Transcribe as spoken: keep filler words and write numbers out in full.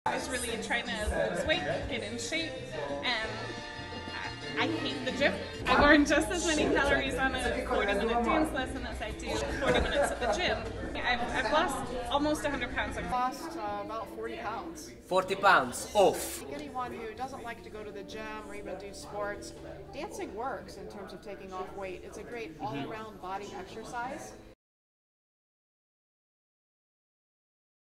I was really trying to lose weight, get in shape, and I hate the gym. I burn just as many calories on a forty minute dance lesson as I do forty minutes at the gym. I've, I've lost almost one hundred pounds. I've lost uh, about forty pounds. forty pounds off. Anyone who doesn't like to go to the gym or even do sports, dancing works in terms of taking off weight. It's a great all-around body exercise.